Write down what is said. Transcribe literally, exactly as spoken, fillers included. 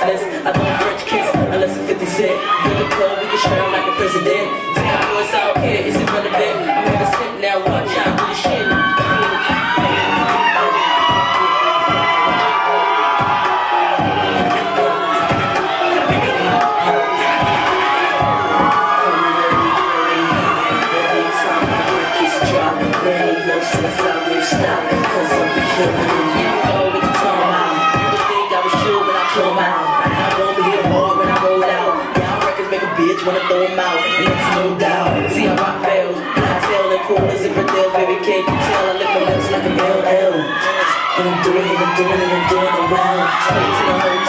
I don't French kiss unless it's fifty cent. Feel the club, we can shroud like a president. Tell me what's out here, it's irrelevant. I'm here to sit now, watch out for the shit. Wanna throw them out, and it's no doubt. See how rock bells, fly tail and corners and Fidel, baby, can't you tell? I lick my lips like an L L. And I'm doing it, I'm doing it, I'm doing it well. Straight to the whole